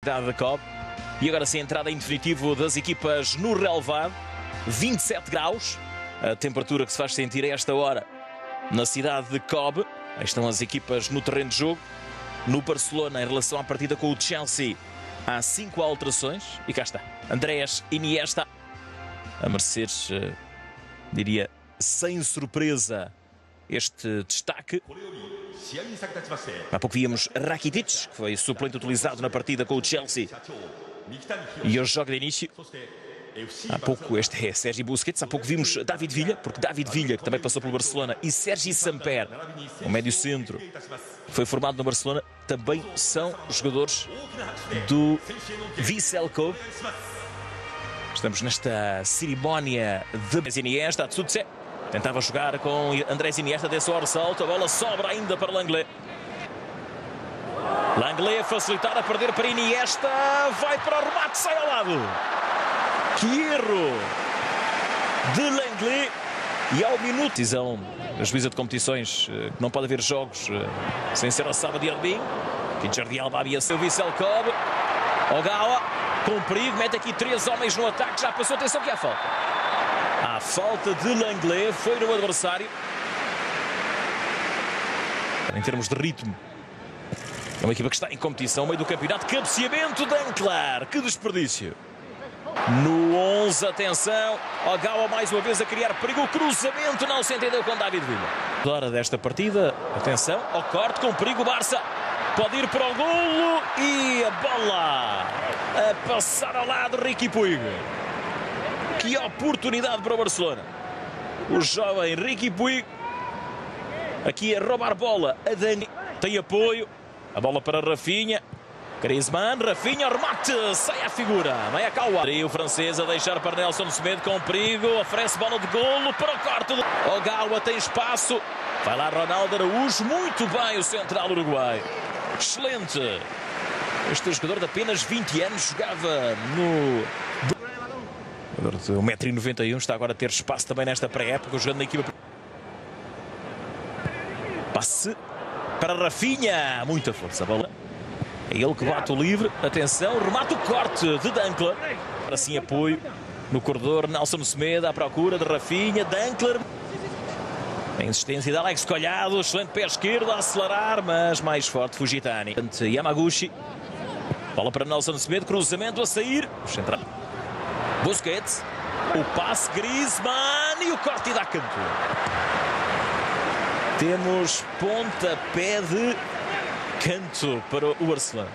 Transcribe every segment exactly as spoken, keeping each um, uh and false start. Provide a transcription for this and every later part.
da Cobb. E agora sim, a entrada em definitivo das equipas no relevado. vinte e sete graus, a temperatura que se faz sentir a esta hora na cidade de Cobb. Aí estão as equipas no terreno de jogo. No Barcelona, em relação à partida com o Chelsea, há cinco alterações. E cá está, Andrés Iniesta a merecer, uh, diria, sem surpresa, este destaque. Há pouco víamos Rakitic, que foi suplente utilizado na partida com o Chelsea e hoje joga de início. Há pouco, este é Sergi Busquets. Há pouco vimos David Villa, porque David Villa, que também passou pelo Barcelona, e Sergi Samper, o médio-centro, foi formado no Barcelona, também são jogadores do Vissel Kobe. Estamos nesta cerimónia de Iniesta. Tsutse tentava jogar com Andrés Iniesta, desse o ressalto, a bola sobra ainda para Langlais. Langlais a facilitar, a perder para Iniesta, vai para o remate, sai ao lado. Que erro de Langlais. E ao minuto, decisão da juíza de competições, que não pode haver jogos sem ser ao sábado de Arbin. Que Jordi Alba havia seu Vissel Kobe. Ogawa com perigo, mete aqui três homens no ataque, já passou, atenção que há falta. Há falta de Langlais, foi no adversário. Em termos de ritmo, é uma equipa que está em competição, meio do campeonato. Cabeceamento de Anclar, que desperdício. No onze, atenção, Ogawa mais uma vez a criar perigo, o cruzamento não se entendeu com David Villa. Hora desta partida, atenção, ao corte com perigo, o Barça pode ir para o golo e a bola a passar ao lado, Riqui Puig. Que oportunidade para o Barcelona. O jovem Riqui Puig aqui a roubar bola, a Dani tem apoio, a bola para Rafinha. Griezmann, Rafinha, remate, sai à figura, vai a Kawa. E o francês a deixar para Nelson Semedo com perigo, oferece bola de golo para o corte. Ogawa tem espaço, vai lá Ronaldo Araújo, muito bem o central uruguaio. Excelente. Este jogador de apenas vinte anos jogava no... Jogador de um metro e noventa e um, está agora a ter espaço também nesta pré-época, jogando na equipa. Passe para Rafinha, muita força, a bola. É ele que bate o livre, atenção, remata o corte de Dankler. Assim apoio no corredor, Nelson Semedo à procura de Rafinha, Dankler. A insistência de Alex Collado, excelente pé esquerdo a acelerar, mas mais forte Fujitani. Yamaguchi, bola para Nelson Semedo, cruzamento a sair. Central. Busquets, o passe, Griezmann e o corte e dá canto. Temos pontapé de canto para o Barcelona.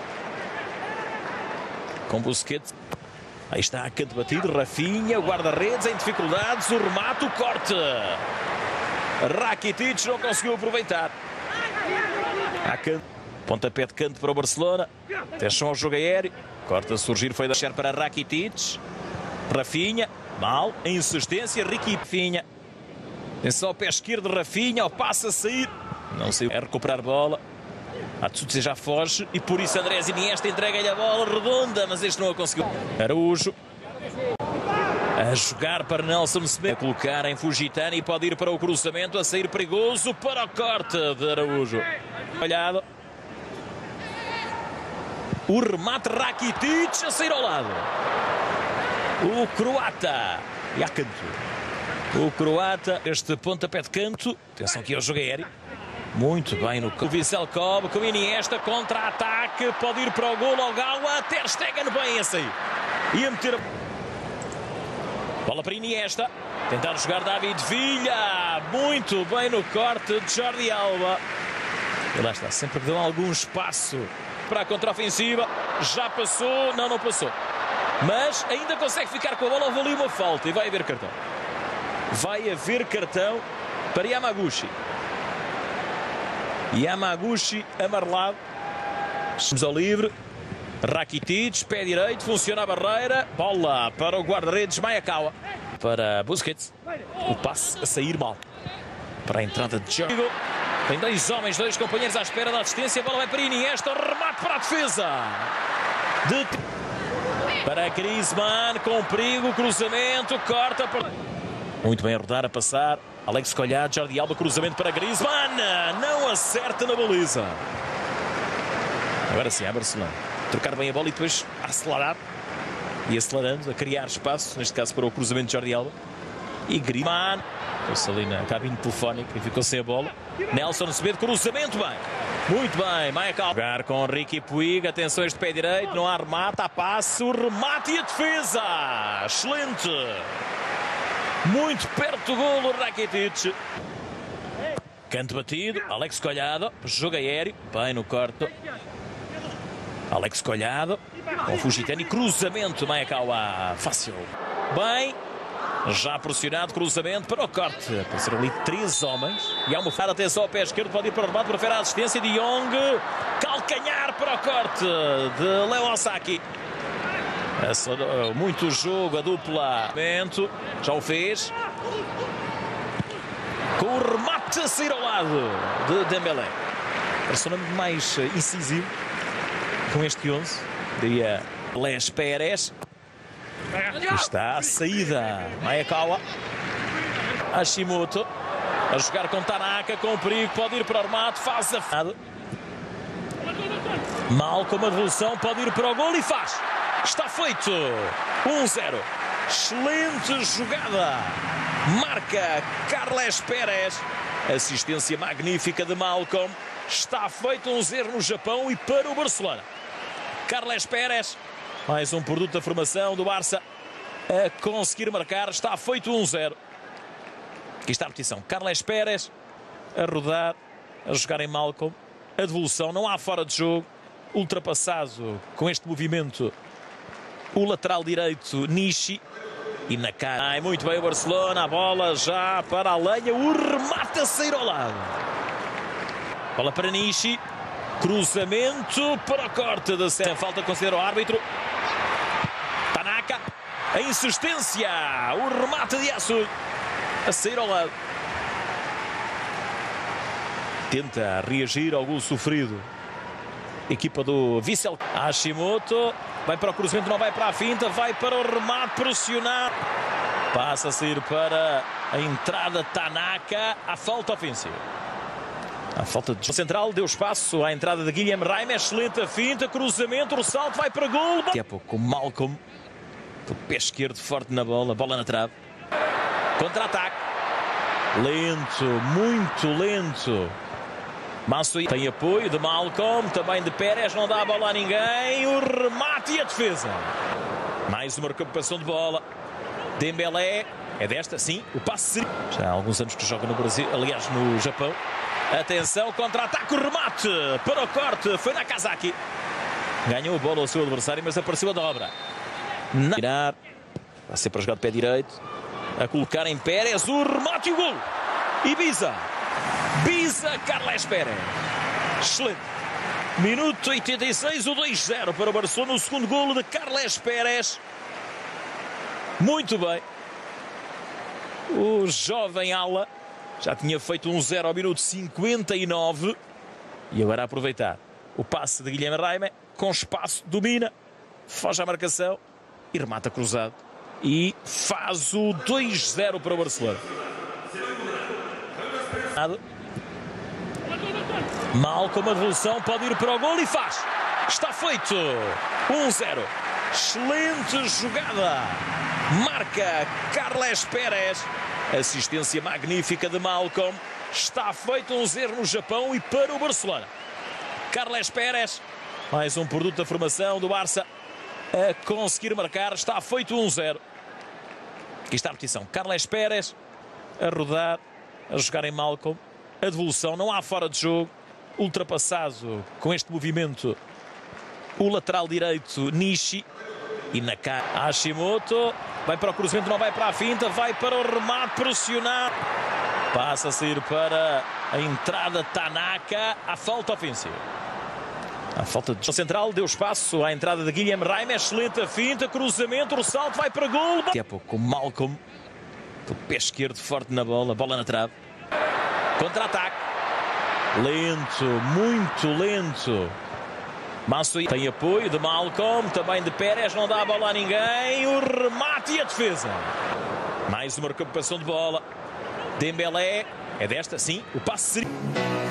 Com Busquets. Aí está a canto batido. Rafinha, guarda-redes em dificuldades. O remate, o corte. Rakitic não conseguiu aproveitar. A canto. Pontapé de canto para o Barcelona. Atenção ao jogo aéreo. Corta a surgir, foi deixar para Rakitic. Rafinha, mal. A insistência, Riqui Rafinha. Atenção ao pé esquerdo de Rafinha. Ao passe a sair. Não sei. É recuperar bola. A Tsutse já foge e por isso Andrés Iniesta entrega-lhe a bola redonda, mas este não a conseguiu. Araújo a jogar para Nelson Semedo, a colocar em Fujitani e pode ir para o cruzamento, a sair perigoso para o corte de Araújo. Olhado. O remate, Rakitic a sair ao lado. O croata e a canto. O croata, este pontapé de canto. Atenção aqui ao jogo aéreo. Muito bem no Vissel Kobe, com Iniesta, contra-ataque, pode ir para o golo, Ogawa, Ter Stegen bem a sair. E a meter a... Bola para Iniesta, tentar jogar David Villa, muito bem no corte de Jordi Alba. E lá está, sempre que dão algum espaço para a contra-ofensiva, já passou, não, não passou. Mas ainda consegue ficar com a bola, houve ali uma falta e vai haver cartão. Vai haver cartão para Yamaguchi. Yamaguchi amarelado. Estamos ao livre. Rakitic, pé direito, funciona a barreira. Bola para o guarda-redes Mayakawa. Para Busquets. O passe a sair mal. Para a entrada de Jordi. Tem dois homens, dois companheiros à espera da assistência. A bola vai para Iniesta. Remate para a defesa. De... Para Griezmann, com perigo, cruzamento, corta. Para... Muito bem a rodar, a passar. Alex Collado, Jordi Alba, cruzamento para Griezmann. Não acerta na baliza. Agora sim, a Barcelona. trocar bem a bola e depois a acelerar. E acelerando, a criar espaço, neste caso para o cruzamento de Jordi Alba. E Griezmann, pôs-se ali na cabine telefónica e ficou sem a bola. Nelson Semedo, cruzamento, bem. Muito bem, Maicao. Jogar com Riqui Puig, atenção este pé direito, não há remate, há passe, o remate e a defesa. Excelente. Muito perto do golo, Rakitic. Canto batido, Alex Collado, jogo aéreo, bem no corte. Alex Collado, com Fujitani, cruzamento, Maicao, fácil. Bem, já pressionado, cruzamento para o corte. Apareceram ali três homens. E há uma falha, atenção ao pé esquerdo, pode ir para o remate, prefere a assistência de Young. Calcanhar para o corte de Leo Osaki. Muito jogo, a dupla. Já o fez. Com o remate a sair ao lado de Dembélé. Parece um nome mais incisivo com este onze. Diria Les Pérez. Está a saída. Maicao. Hashimoto. A jogar com Tanaka, com o perigo. Pode ir para o remate. Faz a fada. Mal com a devolução. Pode ir para o gol e faz. Está feito. um zero. Excelente jogada. Marca Carles Pérez. Assistência magnífica de Malcolm. Está feito um zero no Japão e para o Barcelona. Carles Pérez. Mais um produto da formação do Barça a conseguir marcar. Está feito um zero. Aqui está a repetição. Carles Pérez a rodar, a jogar em Malcolm. A devolução, não há fora de jogo. Ultrapassado com este movimento o lateral direito Nishi. E na cara. Ai, muito bem o Barcelona. A bola já para a lenha. O remate a sair ao lado. Bola para Nishi. Cruzamento para o corte da cena. Falta considera o árbitro. Tanaka. A insistência. O remate de Yasu. A sair ao lado. Tenta reagir ao gol sofrido. Equipa do Vissel. Hashimoto. Vai para o cruzamento, não vai para a finta. Vai para o remate, pressionar. Passa a sair para a entrada Tanaka. A falta ofensiva. A falta de central deu espaço à entrada de Guilherme Raime. Excelente a finta, cruzamento, o salto vai para gol. Daqui a pouco Malcolm. O pé esquerdo forte na bola. Bola na trave. Contra-ataque. Lento, muito lento. Massui tem apoio de Malcolm, também de Pérez, não dá a bola a ninguém. O remate e a defesa. Mais uma recuperação de bola. Dembélé, é desta, sim, o passe. Já há alguns anos que joga no Brasil, aliás no Japão. Atenção, contra-ataque, o remate para o corte, foi Nakazaki. Ganhou a bola ao seu adversário, mas apareceu a dobra. Na... Virar, vai ser para jogar de pé direito. A colocar em Pérez, o remate e o gol. Ibiza. Biza Carles Pérez. Excelente. Minuto oitenta e seis, o dois zero para o Barcelona. O segundo golo de Carles Pérez. Muito bem. O jovem ala já tinha feito um zero ao minuto cinquenta e nove. E agora a aproveitar o passe de Guilherme Raime. Com espaço, domina. Foge à marcação. E remata cruzado. E faz o dois zero para o Barcelona. Mal com a devolução, pode ir para o gol e faz. Está feito. um zero. Excelente jogada. Marca Carles Pérez. Assistência magnífica de Malcolm. Está feito um zero no Japão e para o Barcelona. Carles Pérez. Mais um produto da formação do Barça a conseguir marcar. Está feito um zero. Aqui está a repetição. Carles Pérez a rodar, a jogar em Malcolm. A devolução, não há fora de jogo. Ultrapassado com este movimento o lateral direito Nishi. E na cara Hashimoto. Vai para o cruzamento, não vai para a finta. Vai para o remate, pressionar. Passa a sair para a entrada Tanaka. A falta ofensiva. A falta de central deu espaço à entrada de Guilherme Raime. Excelente a finta, cruzamento, o salto vai para gol. Daqui a pouco Malcolm. O pé esquerdo forte na bola. Bola na trave. Contra-ataque. Lento, muito lento. Massui tem apoio de Malcolm, também de Pérez, não dá a bola a ninguém. O remate e a defesa. Mais uma recuperação de bola. Dembélé, é desta, sim, o passe seria...